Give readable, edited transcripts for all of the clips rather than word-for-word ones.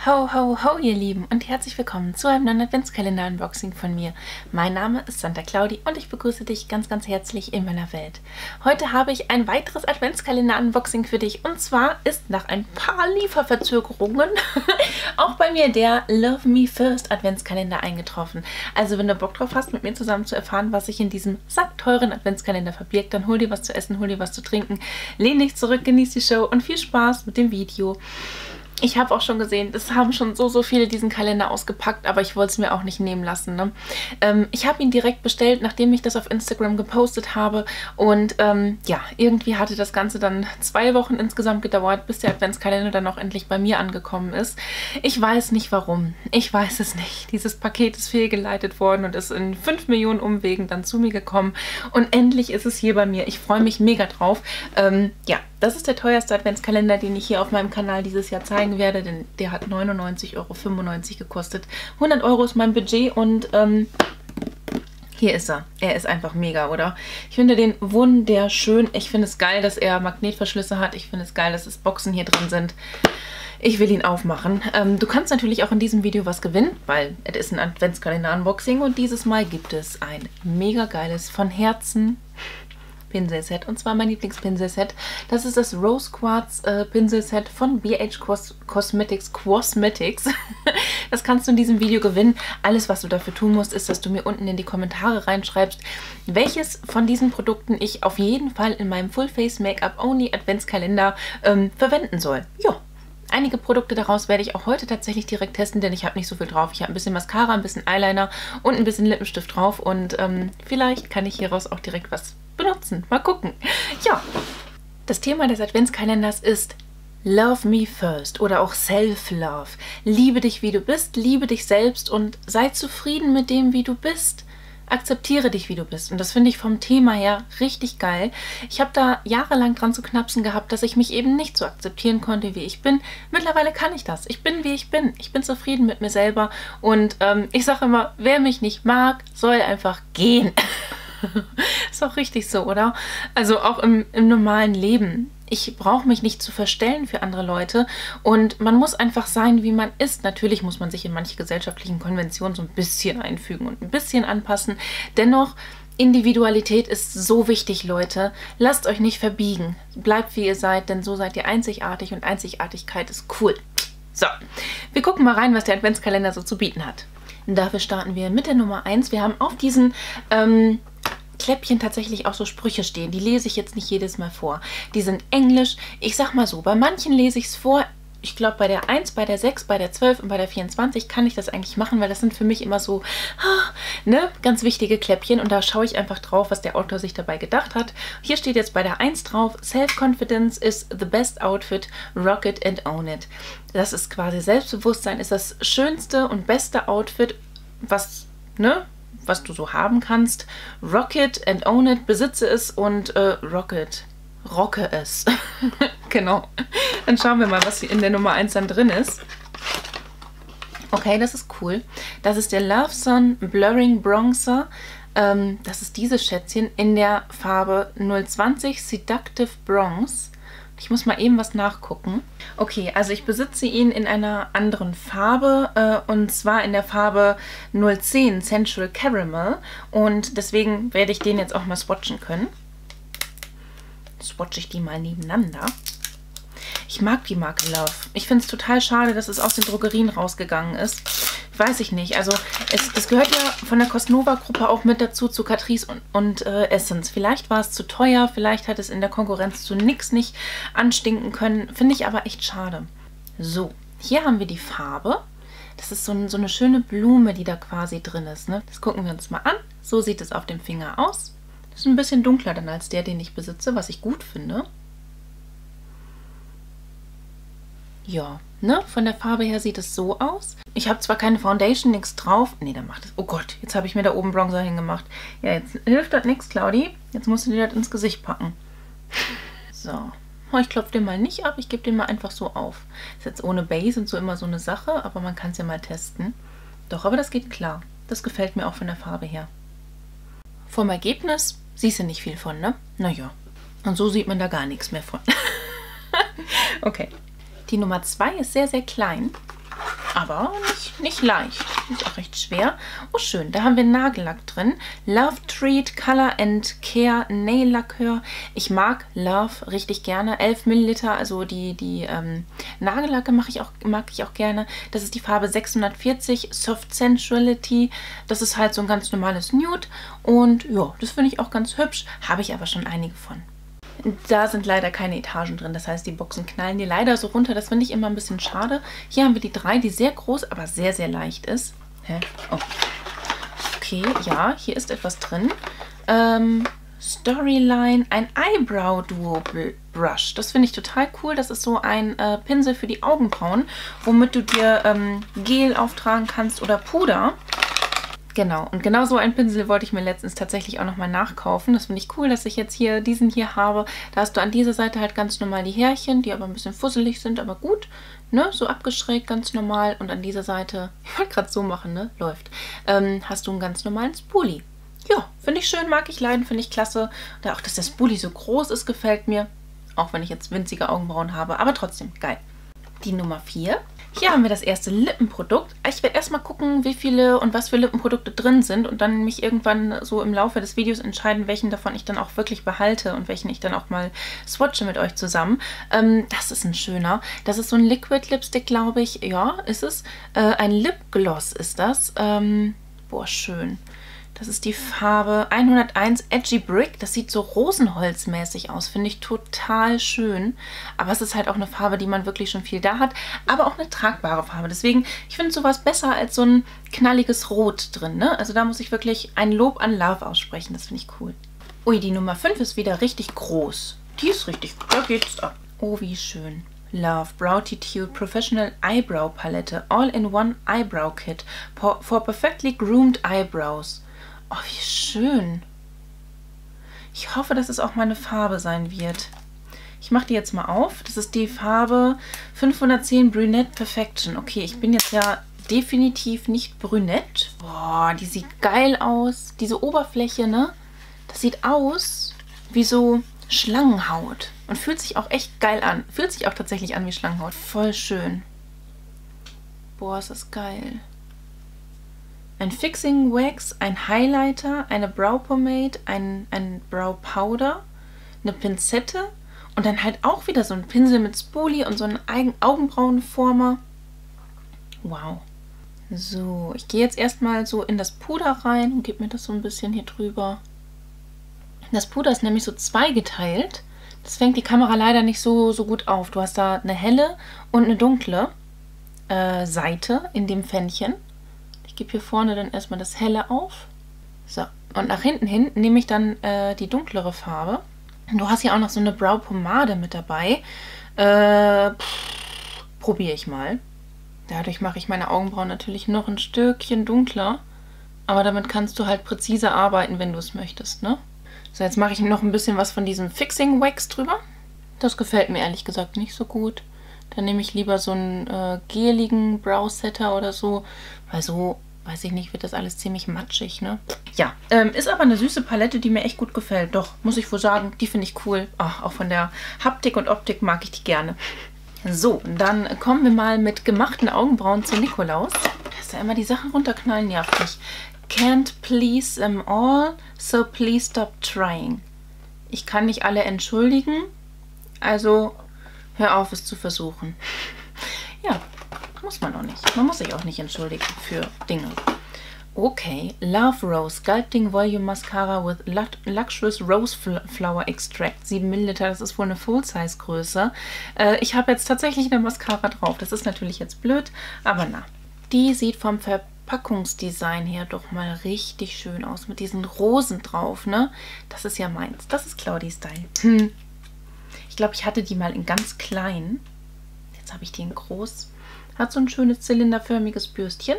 Ho, ho, ho, ihr Lieben und herzlich willkommen zu einem neuen Adventskalender-Unboxing von mir. Mein Name ist Santa Claudi und ich begrüße dich ganz, ganz herzlich in meiner Welt. Heute habe ich ein weiteres Adventskalender-Unboxing für dich und zwar ist nach ein paar Lieferverzögerungen auch bei mir der Love Me First Adventskalender eingetroffen. Also wenn du Bock drauf hast, mit mir zusammen zu erfahren, was sich in diesem sackteuren Adventskalender verbirgt, dann hol dir was zu essen, hol dir was zu trinken, lehn dich zurück, genieß die Show und viel Spaß mit dem Video. Ich habe auch schon gesehen, es haben schon so viele diesen Kalender ausgepackt, aber ich wollte es mir auch nicht nehmen lassen. Ne? Ich habe ihn direkt bestellt, nachdem ich das auf Instagram gepostet habe und ja, irgendwie hatte das Ganze dann 2 Wochen insgesamt gedauert, bis der Adventskalender dann auch endlich bei mir angekommen ist. Ich weiß nicht warum, ich weiß es nicht. Dieses Paket ist fehlgeleitet worden und ist in 5 Millionen Umwegen dann zu mir gekommen und endlich ist es hier bei mir. Ich freue mich mega drauf. Ja, das ist der teuerste Adventskalender, den ich hier auf meinem Kanal dieses Jahr zeigen werde, denn der hat 99,95 € gekostet. 100 € ist mein Budget und hier ist er. Er ist einfach mega, oder? Ich finde den wunderschön. Ich finde es geil, dass er Magnetverschlüsse hat. Ich finde es geil, dass es Boxen hier drin sind. Ich will ihn aufmachen. Du kannst natürlich auch in diesem Video was gewinnen, weil es ist ein Adventskalender-Unboxing und dieses Mal gibt es ein mega geiles von Herzen Pinselset und zwar mein Lieblingspinselset. Das ist das Rose Quartz Pinselset von BH Cosmetics. Das kannst du in diesem Video gewinnen. Alles, was du dafür tun musst, ist, dass du mir unten in die Kommentare reinschreibst, welches von diesen Produkten ich auf jeden Fall in meinem Full Face Make-up Only Adventskalender verwenden soll. Ja. Einige Produkte daraus werde ich auch heute tatsächlich direkt testen, denn ich habe nicht so viel drauf. Ich habe ein bisschen Mascara, ein bisschen Eyeliner und ein bisschen Lippenstift drauf und vielleicht kann ich hieraus auch direkt was benutzen. Mal gucken. Ja, das Thema des Adventskalenders ist Love Me First oder auch Self-Love. Liebe dich, wie du bist, liebe dich selbst und sei zufrieden mit dem, wie du bist. Akzeptiere dich, wie du bist. Und das finde ich vom Thema her richtig geil. Ich habe da jahrelang dran zu knapsen gehabt, dass ich mich eben nicht so akzeptieren konnte, wie ich bin. Mittlerweile kann ich das. Ich bin, wie ich bin. Ich bin zufrieden mit mir selber. Und ich sage immer, wer mich nicht mag, soll einfach gehen. Ist auch richtig so, oder? Also auch im normalen Leben. Ich brauche mich nicht zu verstellen für andere Leute und man muss einfach sein, wie man ist. Natürlich muss man sich in manche gesellschaftlichen Konventionen so ein bisschen einfügen und ein bisschen anpassen. Dennoch, Individualität ist so wichtig, Leute. Lasst euch nicht verbiegen. Bleibt, wie ihr seid, denn so seid ihr einzigartig und Einzigartigkeit ist cool. So, wir gucken mal rein, was der Adventskalender so zu bieten hat. Und dafür starten wir mit der Nummer 1. Wir haben auf diesen Kläppchen tatsächlich auch so Sprüche stehen. Die lese ich jetzt nicht jedes Mal vor. Die sind Englisch. Ich sag mal so, bei manchen lese ich es vor. Ich glaube, bei der 1, bei der 6, bei der 12 und bei der 24 kann ich das eigentlich machen, weil das sind für mich immer so, ne, ganz wichtige Kläppchen. Und da schaue ich einfach drauf, was der Autor sich dabei gedacht hat. Hier steht jetzt bei der 1 drauf, Self-Confidence is the best outfit, rock it and own it. Das ist quasi Selbstbewusstsein, ist das schönste und beste Outfit, was, ne, was du so haben kannst. Rock it and own it, besitze es und rocke es. Genau. Dann schauen wir mal, was hier in der Nummer 1 dann drin ist. Okay, das ist cool. Das ist der Love Sun Blurring Bronzer. Das ist dieses Schätzchen in der Farbe 020 Seductive Bronze. Ich muss mal eben was nachgucken. Okay, also ich besitze ihn in einer anderen Farbe und zwar in der Farbe 010 Sensual Caramel und deswegen werde ich den jetzt auch mal swatchen können. Swatche ich die mal nebeneinander. Ich mag die Marke Love. Ich finde es total schade, dass es aus den Drogerien rausgegangen ist. Weiß ich nicht. Also das gehört ja von der Cosnova-Gruppe auch mit dazu, zu Catrice und Essence. Vielleicht war es zu teuer, vielleicht hat es in der Konkurrenz zu NYX nicht anstinken können. Finde ich aber echt schade. So, hier haben wir die Farbe. Das ist so eine schöne Blume, die da quasi drin ist. Ne? Das gucken wir uns mal an. So sieht es auf dem Finger aus. Das ist ein bisschen dunkler dann als der, den ich besitze, was ich gut finde. Ja, ne? Von der Farbe her sieht es so aus. Ich habe zwar keine Foundation, nichts drauf. Nee, dann macht es. Oh Gott, jetzt habe ich mir da oben Bronzer hingemacht. Ja, jetzt hilft das nichts, Claudi. Jetzt musst du dir das ins Gesicht packen. So. Oh, ich klopfe den mal nicht ab, ich gebe den mal einfach so auf. Ist jetzt ohne Base und so immer so eine Sache, aber man kann es ja mal testen. Doch, aber das geht klar. Das gefällt mir auch von der Farbe her. Vom Ergebnis siehst du nicht viel von, ne? Naja. Und so sieht man da gar nichts mehr von. Okay. Die Nummer 2 ist sehr, sehr klein. aber nicht leicht. Die ist auch recht schwer. Oh, schön. Da haben wir Nagellack drin. Love Treat Color and Care Nail Lacquer. Ich mag Love richtig gerne. 11 Milliliter, also die Nagellacke mag ich auch gerne. Das ist die Farbe 640 Soft Sensuality. Das ist halt so ein ganz normales Nude. Und ja, das finde ich auch ganz hübsch. Habe ich aber schon einige von. Da sind leider keine Etagen drin, das heißt, die Boxen knallen die leider so runter. Das finde ich immer ein bisschen schade. Hier haben wir die 3, die sehr groß, aber sehr, sehr leicht ist. Hä? Oh. Okay, ja, hier ist etwas drin. Storyline, ein Eyebrow Duo Brush. Das finde ich total cool. Das ist so ein Pinsel für die Augenbrauen, womit du dir Gel auftragen kannst oder Puder. Genau, und genau so einen Pinsel wollte ich mir letztens tatsächlich auch nochmal nachkaufen. Das finde ich cool, dass ich jetzt hier diesen hier habe. Da hast du an dieser Seite halt ganz normal die Härchen, die aber ein bisschen fusselig sind, aber gut, ne? So abgeschrägt, ganz normal. Und an dieser Seite, ich wollte gerade so machen, ne? Läuft. Hast du einen ganz normalen Spoolie. Ja, finde ich schön, mag ich leiden, finde ich klasse. Und auch, dass der Spoolie so groß ist, gefällt mir. Auch wenn ich jetzt winzige Augenbrauen habe, aber trotzdem, geil. Die Nummer 4. Hier haben wir das erste Lippenprodukt. Ich werde erstmal gucken, wie viele und was für Lippenprodukte drin sind und dann mich irgendwann so im Laufe des Videos entscheiden, welchen davon ich dann auch wirklich behalte und welchen ich dann auch mal swatche mit euch zusammen. Das ist ein schöner. Das ist so ein Liquid Lipstick, glaube ich. Ja, ist es. Ein Lipgloss ist das. Boah, schön. Das ist die Farbe 101 Edgy Brick. Das sieht so rosenholzmäßig aus. Finde ich total schön. Aber es ist halt auch eine Farbe, die man wirklich schon viel da hat. Aber auch eine tragbare Farbe. Deswegen, ich finde sowas besser als so ein knalliges Rot drin. Ne? Also da muss ich wirklich ein Lob an Love aussprechen. Das finde ich cool. Ui, die Nummer 5 ist wieder richtig groß. Die ist richtig, da geht's ab. Oh, wie schön. Love Browtitude Professional Eyebrow Palette. All-in-One Eyebrow Kit. For perfectly groomed eyebrows. Oh, wie schön. Ich hoffe, dass es auch meine Farbe sein wird. Ich mache die jetzt mal auf. Das ist die Farbe 510 Brunette Perfection. Okay, ich bin jetzt ja definitiv nicht brünett. Boah, die sieht geil aus. Diese Oberfläche, ne? Das sieht aus wie so Schlangenhaut. Und fühlt sich auch echt geil an. Fühlt sich auch tatsächlich an wie Schlangenhaut. Voll schön. Boah, ist das geil. Ein Fixing Wax, ein Highlighter, eine Brow Pomade, ein Brow Powder, eine Pinzette und dann halt auch wieder so ein Pinsel mit Spoolie und so einen Augenbrauenformer. Wow. So, ich gehe jetzt erstmal so in das Puder rein und gebe mir das so ein bisschen hier drüber. Das Puder ist nämlich so zweigeteilt. Das fängt die Kamera leider nicht so gut auf. Du hast da eine helle und eine dunkle Seite in dem Pfännchen. Ich gebe hier vorne dann erstmal das helle auf. So, und nach hinten hin nehme ich dann die dunklere Farbe. Du hast hier auch noch so eine Brow-Pomade mit dabei. Probiere ich mal. Dadurch mache ich meine Augenbrauen natürlich noch ein Stückchen dunkler. Aber damit kannst du halt präziser arbeiten, wenn du es möchtest, ne? So, jetzt mache ich noch ein bisschen was von diesem Fixing Wax drüber. Das gefällt mir ehrlich gesagt nicht so gut. Dann nehme ich lieber so einen geligen Brow Setter oder so, weil so, weiß ich nicht, wird das alles ziemlich matschig, ne? Ja, ist aber eine süße Palette, die mir echt gut gefällt. Doch, muss ich wohl sagen, die finde ich cool. Ach, auch von der Haptik und Optik mag ich die gerne. So, dann kommen wir mal mit gemachten Augenbrauen zu Nikolaus. Dass da immer die Sachen runterknallen, nervt mich. Can't please them all, so please stop trying. Ich kann nicht alle entschuldigen, also hör auf, es zu versuchen. Ja, muss man auch nicht. Man muss sich auch nicht entschuldigen für Dinge. Okay, Love Rose Sculpting Volume Mascara with Luxurious Rose Flower Extract. 7 ml, das ist wohl eine Full-Size-Größe. Ich habe jetzt tatsächlich eine Mascara drauf. Das ist natürlich jetzt blöd, aber na. Die sieht vom Verpackungsdesign her doch mal richtig schön aus. Mit diesen Rosen drauf, ne? Das ist ja meins. Das ist Claudi-Style. Ich glaube, ich hatte die mal in ganz klein. Jetzt habe ich die in groß. Hat so ein schönes zylinderförmiges Bürstchen.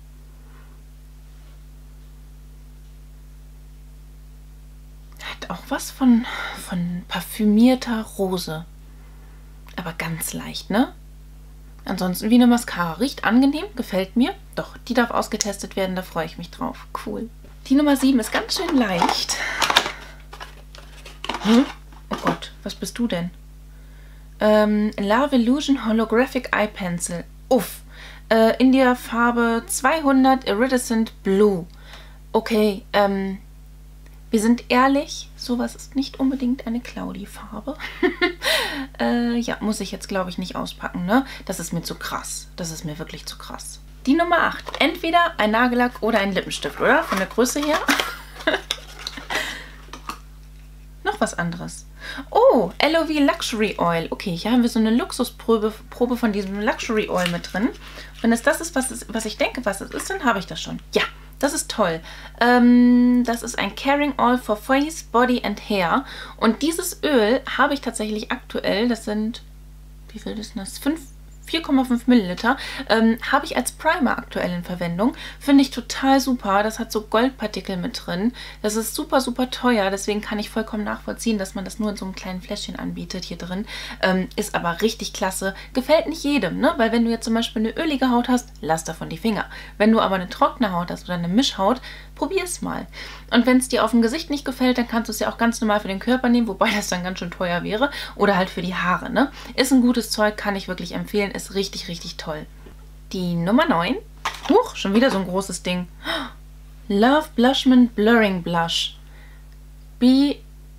Hat auch was von parfümierter Rose. Aber ganz leicht, ne? Ansonsten wie eine Mascara. Riecht angenehm, gefällt mir. Doch, die darf ausgetestet werden, da freue ich mich drauf. Cool. Die Nummer 7 ist ganz schön leicht. Oh Gott, was bist du denn? Love Illusion Holographic Eye Pencil. Uff. in der Farbe 200 Iridescent Blue. Okay, wir sind ehrlich, sowas ist nicht unbedingt eine Claudi-Farbe. Ja, muss ich jetzt, glaube ich, nicht auspacken, ne? Das ist mir zu krass. Das ist mir wirklich zu krass. Die Nummer 8. Entweder ein Nagellack oder ein Lippenstift, oder? Von der Größe her. Noch was anderes. Oh, LOV Luxury Oil. Okay, hier haben wir so eine Luxusprobe von diesem Luxury Oil mit drin. Wenn es das ist, was ich denke, was es ist, dann habe ich das schon. Ja, das ist toll. Das ist ein Caring Oil for Face, Body and Hair. Und dieses Öl habe ich tatsächlich aktuell, das sind, wie viel ist das? 4,5 Milliliter, habe ich als Primer aktuell in Verwendung. Finde ich total super. Das hat so Goldpartikel mit drin. Das ist super, super teuer. Deswegen kann ich vollkommen nachvollziehen, dass man das nur in so einem kleinen Fläschchen anbietet hier drin. Ist aber richtig klasse. Gefällt nicht jedem, ne? Weil wenn du jetzt zum Beispiel eine ölige Haut hast, lass davon die Finger. Wenn du aber eine trockene Haut hast oder eine Mischhaut, probier es mal. Und wenn es dir auf dem Gesicht nicht gefällt, dann kannst du es ja auch ganz normal für den Körper nehmen, wobei das dann ganz schön teuer wäre. Oder halt für die Haare, ne? Ist ein gutes Zeug, kann ich wirklich empfehlen. Ist richtig, richtig toll. Die Nummer 9. Huch, schon wieder so ein großes Ding. Love Blushman Blurring Blush. Be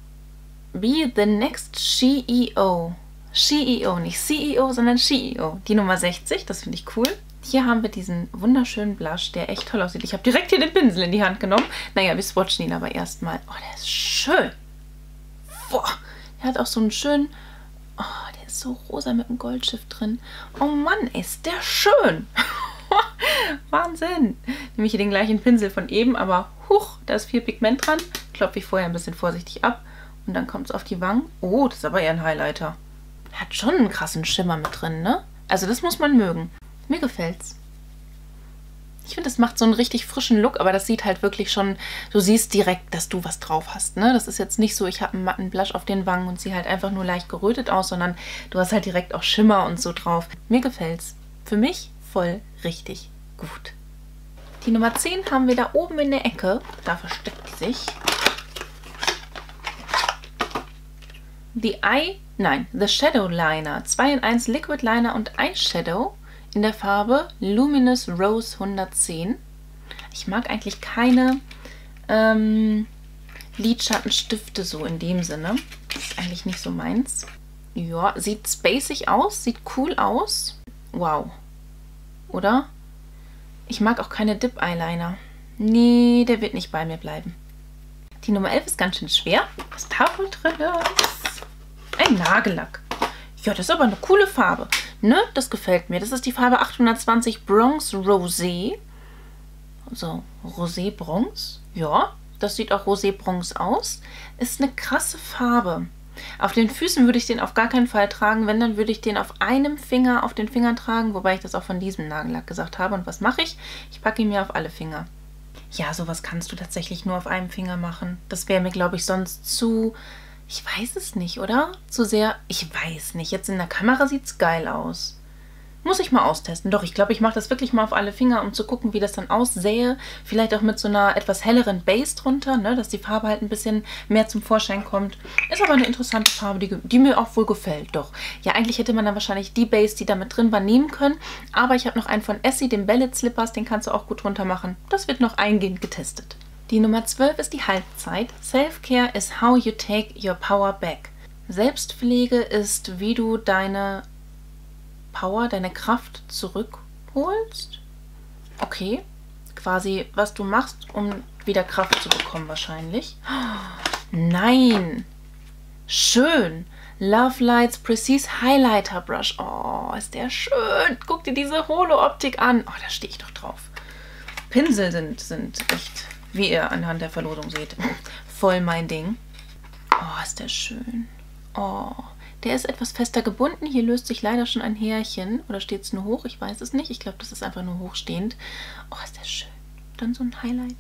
the next CEO. CEO, nicht CEO, sondern CEO. Die Nummer 60, das finde ich cool. Hier haben wir diesen wunderschönen Blush, der echt toll aussieht. Ich habe direkt hier den Pinsel in die Hand genommen. Naja, wir swatchen ihn aber erstmal. Oh, der ist schön. Boah, der hat auch so einen schönen... Oh, der ist so rosa mit einem Goldschiff drin. Oh Mann, ist der schön. Wahnsinn. Nehme ich hier den gleichen Pinsel von eben, aber huch, da ist viel Pigment dran. Klopfe ich vorher ein bisschen vorsichtig ab. Und dann kommt es auf die Wangen. Oh, das ist aber eher ein Highlighter. Hat schon einen krassen Schimmer mit drin, ne? Also das muss man mögen. Mir gefällt's. Ich finde, das macht so einen richtig frischen Look, aber das sieht halt wirklich schon, du siehst direkt, dass du was drauf hast, ne? Das ist jetzt nicht so, ich habe einen matten Blush auf den Wangen und sehe halt einfach nur leicht gerötet aus, sondern du hast halt direkt auch Schimmer und so drauf. Mir gefällt's. Für mich voll richtig gut. Die Nummer 10 haben wir da oben in der Ecke. Da versteckt die sich. The Shadow Liner. 2 in 1 Liquid Liner und Eyeshadow. In der Farbe Luminous Rose 110. Ich mag eigentlich keine Lidschattenstifte so in dem Sinne. Das ist eigentlich nicht so meins. Ja, sieht spacig aus, sieht cool aus. Wow. Oder? Ich mag auch keine Dip-Eyeliner. Nee, der wird nicht bei mir bleiben. Die Nummer 11 ist ganz schön schwer. Was da wohl drin ist? Ein Nagellack. Ja, das ist aber eine coole Farbe. Ne, das gefällt mir. Das ist die Farbe 820 Bronze Rosé. So, Rosé Bronze. Ja, das sieht auch Rosé Bronze aus. Ist eine krasse Farbe. Auf den Füßen würde ich den auf gar keinen Fall tragen. Wenn, dann würde ich den auf einem Finger auf den Fingern tragen, wobei ich das auch von diesem Nagellack gesagt habe. Und was mache ich? Ich packe ihn mir auf alle Finger. Ja, sowas kannst du tatsächlich nur auf einem Finger machen. Das wäre mir, glaube ich, sonst zu... Ich weiß es nicht, oder? Zu sehr... Ich weiß nicht. Jetzt in der Kamera sieht es geil aus. Muss ich mal austesten. Doch, ich glaube, ich mache das wirklich mal auf alle Finger, um zu gucken, wie das dann aussähe. Vielleicht auch mit so einer etwas helleren Base drunter, ne? Dass die Farbe halt ein bisschen mehr zum Vorschein kommt. Ist aber eine interessante Farbe, die mir auch wohl gefällt, doch. Ja, eigentlich hätte man dann wahrscheinlich die Base, die da mit drin war, nehmen können. Aber ich habe noch einen von Essie, den Ballet Slippers, den kannst du auch gut drunter machen. Das wird noch eingehend getestet. Die Nummer 12 ist die Halbzeit. Self-Care is how you take your power back. Selbstpflege ist, wie du deine Power, deine Kraft zurückholst. Okay. Quasi, was du machst, um wieder Kraft zu bekommen wahrscheinlich. Nein. Schön. Love Lights Precise Highlighter Brush. Oh, ist der schön. Guck dir diese Holo-Optik an. Oh, da stehe ich doch drauf. Pinsel sind echt, wie ihr anhand der Verlosung seht, voll mein Ding. Oh, ist der schön. Oh, der ist etwas fester gebunden. Hier löst sich leider schon ein Härchen. Oder steht es nur hoch? Ich weiß es nicht. Ich glaube, das ist einfach nur hochstehend. Oh, ist der schön. Dann so ein Highlighter.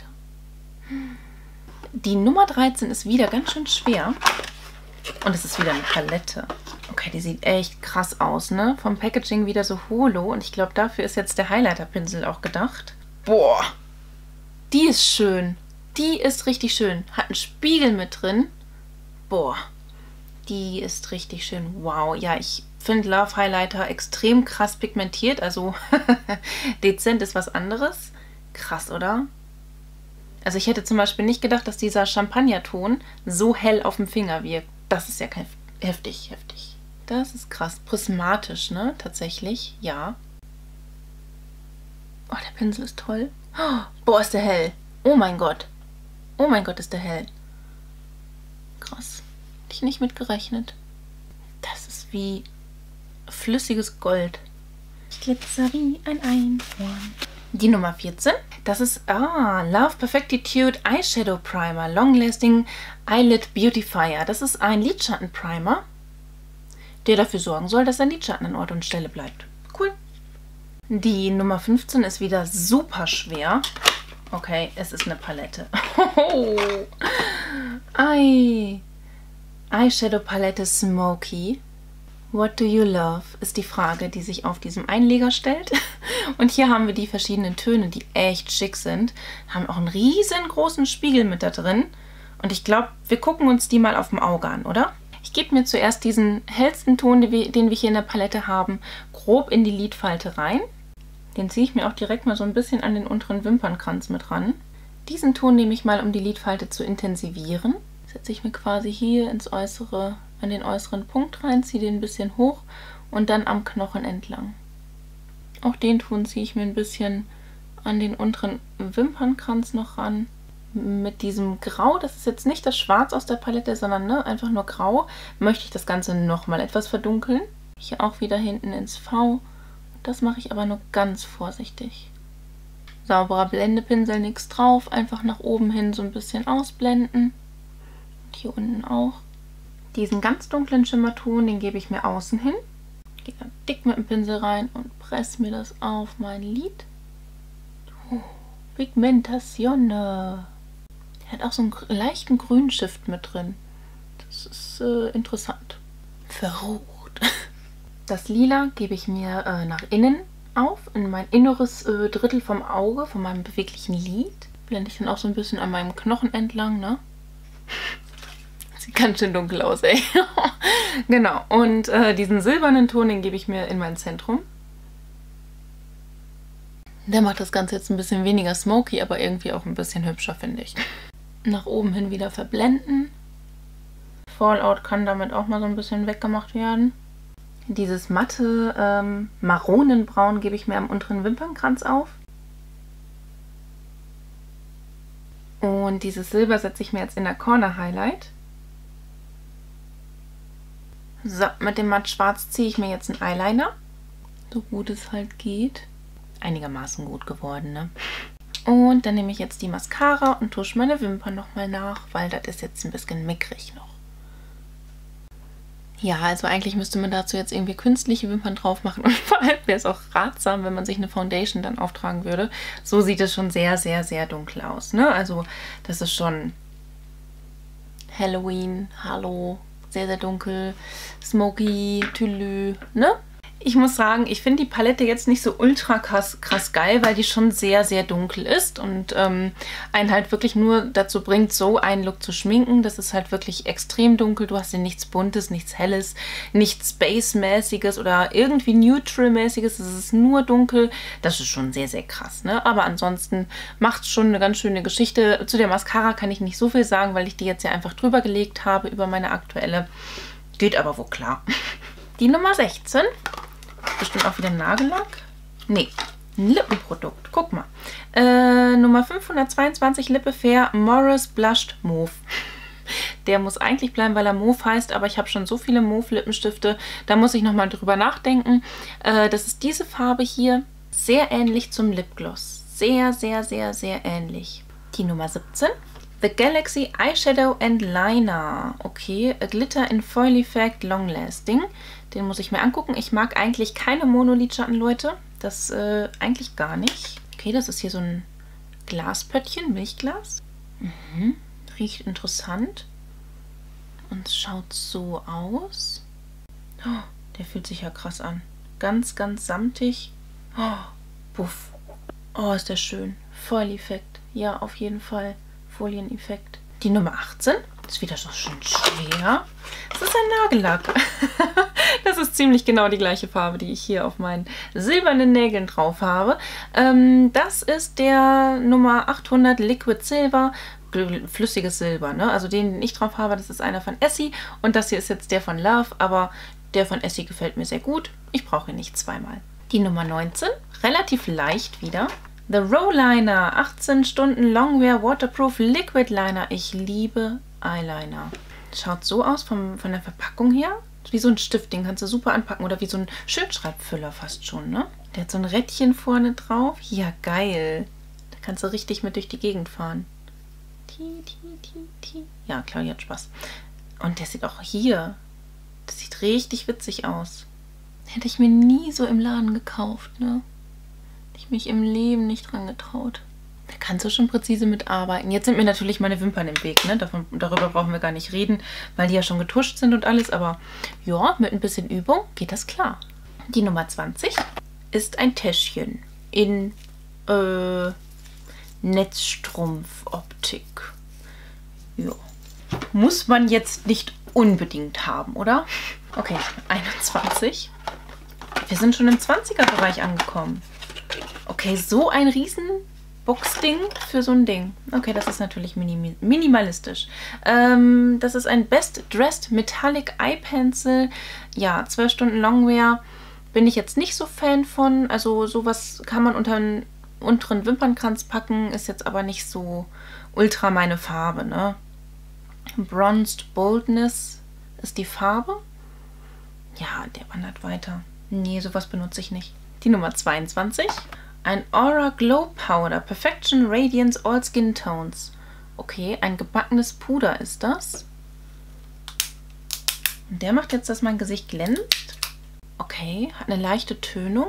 Die Nummer 13 ist wieder ganz schön schwer. Und es ist wieder eine Palette. Okay, die sieht echt krass aus, ne? Vom Packaging wieder so holo. Und ich glaube, dafür ist jetzt der Highlighter-Pinsel auch gedacht. Boah! Die ist schön. Die ist richtig schön. Hat einen Spiegel mit drin. Boah. Die ist richtig schön. Wow. Ja, ich finde Love Highlighter extrem krass pigmentiert. Also dezent ist was anderes. Krass, oder? Also ich hätte zum Beispiel nicht gedacht, dass dieser Champagnerton so hell auf dem Finger wirkt. Das ist ja heftig, heftig. Das ist krass. Prismatisch, ne? Tatsächlich, ja. Oh, der Pinsel ist toll. Oh, boah, ist der hell. Oh mein Gott. Oh mein Gott, ist der hell. Krass. Hätte ich nicht mit gerechnet. Das ist wie flüssiges Gold. Ich glitzer wie ein Einhorn. Die Nummer 14. Das ist Love Perfectitude Eyeshadow Primer. Long Lasting Eyelid Beautifier. Das ist ein Lidschattenprimer, der dafür sorgen soll, dass dein Lidschatten an Ort und Stelle bleibt. Cool. Die Nummer 15 ist wieder super schwer. Okay, es ist eine Palette. Eyeshadow Palette Smoky. What do you love? Ist die Frage, die sich auf diesem Einleger stellt. Und hier haben wir die verschiedenen Töne, die echt schick sind. Haben auch einen riesengroßen Spiegel mit da drin. Und ich glaube, wir gucken uns die mal auf dem Auge an, oder? Ich gebe mir zuerst diesen hellsten Ton, den wir hier in der Palette haben, grob in die Lidfalte rein. Den ziehe ich mir auch direkt mal so ein bisschen an den unteren Wimpernkranz mit ran. Diesen Ton nehme ich mal, um die Lidfalte zu intensivieren. Setze ich mir quasi hier ins Äußere, an den äußeren Punkt rein, ziehe den ein bisschen hoch und dann am Knochen entlang. Auch den Ton ziehe ich mir ein bisschen an den unteren Wimpernkranz noch ran. Mit diesem Grau, das ist jetzt nicht das Schwarz aus der Palette, sondern einfach nur Grau, möchte ich das Ganze nochmal etwas verdunkeln. Hier auch wieder hinten ins V. Das mache ich aber nur ganz vorsichtig. Sauberer Blendepinsel, nichts drauf, einfach nach oben hin so ein bisschen ausblenden. Und hier unten auch. Diesen ganz dunklen Schimmerton, den gebe ich mir außen hin. Gehe dann dick mit dem Pinsel rein und presse mir das auf mein Lid. Pigmentazione. Der hat auch so einen leichten Grünshift mit drin. Das ist interessant. Verrucht. Das Lila gebe ich mir nach innen auf, in mein inneres Drittel vom Auge, von meinem beweglichen Lid. Blende ich dann auch so ein bisschen an meinem Knochen entlang, ne? Sieht ganz schön dunkel aus, ey. Genau, und diesen silbernen Ton, den gebe ich mir in mein Zentrum. Der macht das Ganze jetzt ein bisschen weniger smoky, aber irgendwie auch ein bisschen hübscher, finde ich. Nach oben hin wieder verblenden. Fallout kann damit auch mal so ein bisschen weggemacht werden. Dieses matte Maronenbraun gebe ich mir am unteren Wimpernkranz auf. Und dieses Silber setze ich mir jetzt in der Corner Highlight. So, mit dem Matt Schwarz ziehe ich mir jetzt einen Eyeliner. So gut es halt geht. Einigermaßen gut geworden, ne? Und dann nehme ich jetzt die Mascara und tusche meine Wimpern nochmal nach, weil das ist jetzt ein bisschen mickrig noch. Ja, also eigentlich müsste man dazu jetzt irgendwie künstliche Wimpern drauf machen und vor allem wäre es auch ratsam, wenn man sich eine Foundation dann auftragen würde. So sieht es schon sehr, sehr, sehr dunkel aus, ne? Also das ist schon Halloween, Hallo, sehr, sehr dunkel, smoky, tülü, ne? Ich muss sagen, ich finde die Palette jetzt nicht so ultra krass geil, weil die schon sehr, sehr dunkel ist und einen halt wirklich nur dazu bringt, so einen Look zu schminken. Das ist halt wirklich extrem dunkel. Du hast hier nichts Buntes, nichts Helles, nichts Space-mäßiges oder irgendwie Neutral-mäßiges. Es ist nur dunkel. Das ist schon sehr, sehr krass, ne? Aber ansonsten macht es schon eine ganz schöne Geschichte. Zu der Mascara kann ich nicht so viel sagen, weil ich die jetzt ja einfach drüber gelegt habe über meine aktuelle. Geht aber wohl klar. Die Nummer 16. Bestimmt auch wieder Nagellack. Nee, ein Lippenprodukt. Guck mal. Nummer 522 Lippe Fair Morris Blushed Mauve. Der muss eigentlich bleiben, weil er Mauve heißt, aber ich habe schon so viele Mauve-Lippenstifte. Da muss ich nochmal drüber nachdenken. Das ist diese Farbe hier. Sehr ähnlich zum Lipgloss. Sehr, sehr, sehr, sehr ähnlich. Die Nummer 17. The Galaxy Eyeshadow and Liner. Okay, a Glitter in Foil Effect Long Lasting. Den muss ich mir angucken. Ich mag eigentlich keine Monolidschatten, Leute. Das eigentlich gar nicht. Okay, das ist hier so ein Glaspöttchen, Milchglas. Riecht interessant. Und es schaut so aus. Oh, der fühlt sich ja krass an. Ganz, ganz samtig. Oh, puff. Oh, ist der schön. Foil Effect. Ja, auf jeden Fall. Folieneffekt. Die Nummer 18. Ist wieder so schön schwer. Das ist ein Nagellack. Das ist ziemlich genau die gleiche Farbe, die ich hier auf meinen silbernen Nägeln drauf habe. Das ist der Nummer 800 Liquid Silver. Flüssiges Silber, ne? Also den ich drauf habe, das ist einer von Essie. Und das hier ist jetzt der von Love, aber der von Essie gefällt mir sehr gut. Ich brauche ihn nicht zweimal. Die Nummer 19, relativ leicht wieder. The Rowliner, 18 Stunden Longwear Waterproof Liquid Liner. Ich liebe Eyeliner. Schaut so aus von der Verpackung her. Wie so ein Stift, den kannst du super anpacken. Oder wie so ein Schönschreibfüller fast schon, ne? Der hat so ein Rädchen vorne drauf. Ja, geil. Da kannst du richtig mit durch die Gegend fahren. Ja, Claudia hat Spaß. Und der sieht auch hier. Das sieht richtig witzig aus. Hätte ich mir nie so im Laden gekauft, ne? Hätte ich mich im Leben nicht dran getraut. Da kannst du schon präzise mitarbeiten. Jetzt sind mir natürlich meine Wimpern im Weg, ne? Darüber brauchen wir gar nicht reden, weil die ja schon getuscht sind und alles. Aber ja, mit ein bisschen Übung geht das klar. Die Nummer 20 ist ein Täschchen in Netzstrumpfoptik. Ja. Muss man jetzt nicht unbedingt haben, oder? Okay, 21. Wir sind schon im 20er-Bereich angekommen. Okay, so ein riesen Boxding für so ein Ding. Okay, das ist natürlich minimalistisch. Das ist ein Best Dressed Metallic Eye Pencil. Ja, 12 Stunden Longwear. Bin ich jetzt nicht so Fan von. Also sowas kann man unter einen unteren Wimpernkranz packen. Ist jetzt aber nicht so ultra meine Farbe, ne? Bronzed Boldness ist die Farbe. Ja, der wandert weiter. Nee, sowas benutze ich nicht. Die Nummer 22. Ein Aura Glow Powder. Perfection Radiance All Skin Tones. Okay, ein gebackenes Puder ist das. Und der macht jetzt, dass mein Gesicht glänzt. Okay, hat eine leichte Tönung.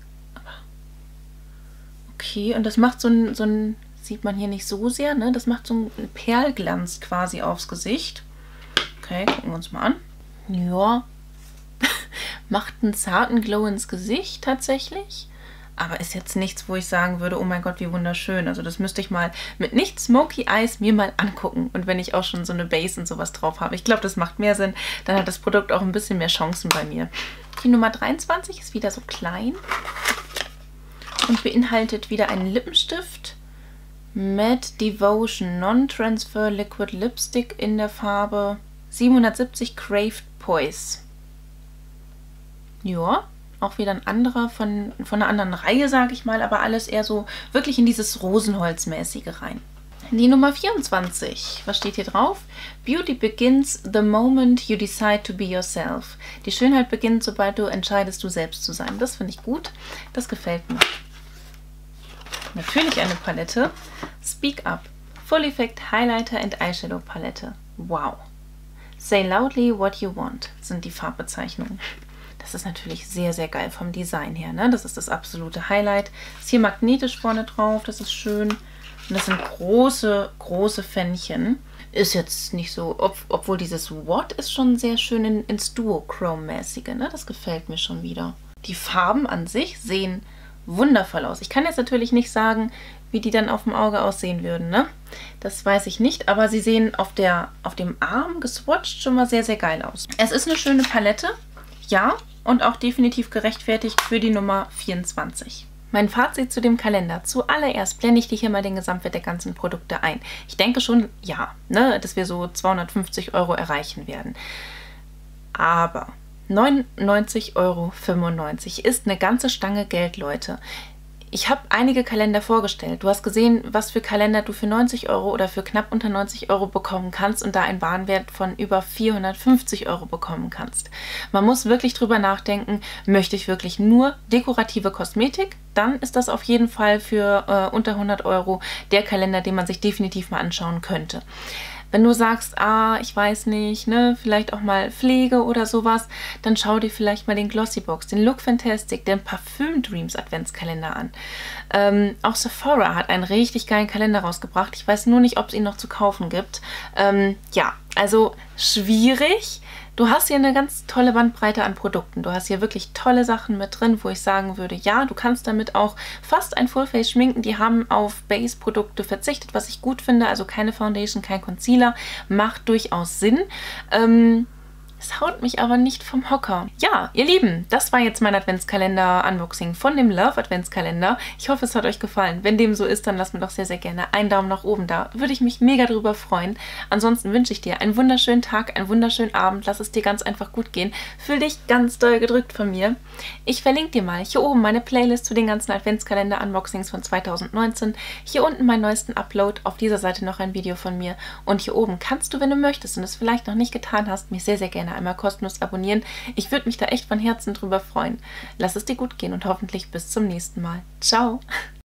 Okay, und das macht so ein sieht man hier nicht so sehr, ne? Das macht so einen Perlglanz quasi aufs Gesicht. Okay, gucken wir uns mal an. Ja, macht einen zarten Glow ins Gesicht tatsächlich. Aber ist jetzt nichts, wo ich sagen würde, oh mein Gott, wie wunderschön. Also das müsste ich mal mit nicht Smoky Eyes mir mal angucken. Und wenn ich auch schon so eine Base und sowas drauf habe. Ich glaube, das macht mehr Sinn. Dann hat das Produkt auch ein bisschen mehr Chancen bei mir. Die Nummer 23 ist wieder so klein. Und beinhaltet wieder einen Lippenstift. Matte Devotion Non-Transfer Liquid Lipstick in der Farbe 770 Craved Poise. Ja, auch wieder ein anderer von einer anderen Reihe, sage ich mal, aber alles eher so wirklich in dieses Rosenholzmäßige rein. Die Nummer 24, was steht hier drauf? Beauty begins the moment you decide to be yourself. Die Schönheit beginnt, sobald du entscheidest, du selbst zu sein. Das finde ich gut, das gefällt mir. Natürlich eine Palette. Speak Up. Full Effect Highlighter and Eyeshadow Palette. Wow. Say loudly what you want sind die Farbbezeichnungen. Das ist natürlich sehr, sehr geil vom Design her, ne? Das ist das absolute Highlight. Ist hier magnetisch vorne drauf, das ist schön. Und das sind große, große Fännchen. Ist jetzt nicht so, obwohl dieses What ist schon sehr schön ins Duochrome-mäßige, ne? Das gefällt mir schon wieder. Die Farben an sich sehen wundervoll aus. Ich kann jetzt natürlich nicht sagen, wie die dann auf dem Auge aussehen würden, ne? Das weiß ich nicht, aber sie sehen auf dem Arm geswatcht schon mal sehr, sehr geil aus. Es ist eine schöne Palette, ja, und auch definitiv gerechtfertigt für die Nummer 24. Mein Fazit zu dem Kalender. Zuallererst blende ich dir hier mal den Gesamtwert der ganzen Produkte ein. Ich denke schon, ja, ne, dass wir so 250 € erreichen werden. Aber 99,95 € ist eine ganze Stange Geld, Leute. Ich habe einige Kalender vorgestellt. Du hast gesehen, was für Kalender du für 90 € oder für knapp unter 90 € bekommen kannst und da einen Warenwert von über 450 € bekommen kannst. Man muss wirklich drüber nachdenken, möchte ich wirklich nur dekorative Kosmetik? Dann ist das auf jeden Fall für unter 100 € der Kalender, den man sich definitiv mal anschauen könnte. Wenn du sagst, ich weiß nicht, ne, vielleicht auch mal Pflege oder sowas, dann schau dir vielleicht mal den Glossybox, den Look Fantastic, den Parfüm Dreams Adventskalender an. Auch Sephora hat einen richtig geilen Kalender rausgebracht. Ich weiß nur nicht, ob es ihn noch zu kaufen gibt. Ja, also schwierig. Du hast hier eine ganz tolle Bandbreite an Produkten. Du hast hier wirklich tolle Sachen mit drin, wo ich sagen würde, ja, du kannst damit auch fast ein Fullface schminken. Die haben auf Base-Produkte verzichtet, was ich gut finde. Also keine Foundation, kein Concealer. Macht durchaus Sinn. Es haut mich aber nicht vom Hocker. Ja, ihr Lieben, das war jetzt mein Adventskalender-Unboxing von dem Love Adventskalender. Ich hoffe, es hat euch gefallen. Wenn dem so ist, dann lasst mir doch sehr, sehr gerne einen Daumen nach oben da. Würde ich mich mega drüber freuen. Ansonsten wünsche ich dir einen wunderschönen Tag, einen wunderschönen Abend. Lass es dir ganz einfach gut gehen. Fühl dich ganz doll gedrückt von mir. Ich verlinke dir mal hier oben meine Playlist zu den ganzen Adventskalender-Unboxings von 2019. Hier unten meinen neuesten Upload. Auf dieser Seite noch ein Video von mir. Und hier oben kannst du, wenn du möchtest und es vielleicht noch nicht getan hast, mich sehr, sehr gerne einmal kostenlos abonnieren. Ich würde mich da echt von Herzen drüber freuen. Lass es dir gut gehen und hoffentlich bis zum nächsten Mal. Ciao!